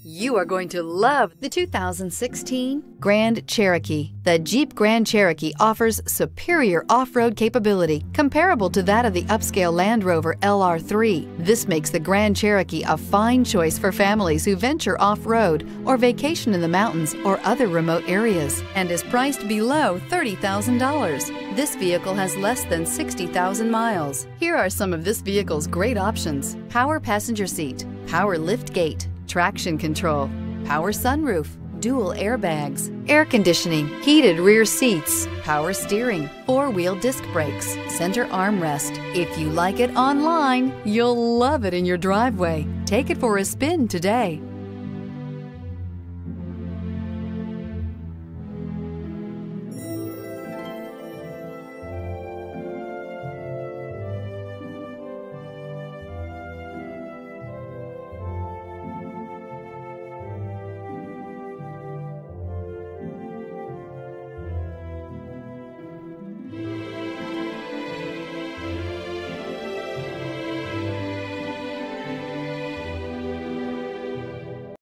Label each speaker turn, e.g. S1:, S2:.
S1: You are going to love the 2016 Grand Cherokee. The Jeep Grand Cherokee offers superior off-road capability comparable to that of the upscale Land Rover LR3. This makes the Grand Cherokee a fine choice for families who venture off-road or vacation in the mountains or other remote areas, and is priced below $30,000. This vehicle has less than 60,000 miles. Here are some of this vehicle's great options: power passenger seat, power lift gate, traction control, power sunroof, dual airbags, air conditioning, heated rear seats, power steering, four-wheel disc brakes, center armrest. If you like it online, you'll love it in your driveway. Take it for a spin today.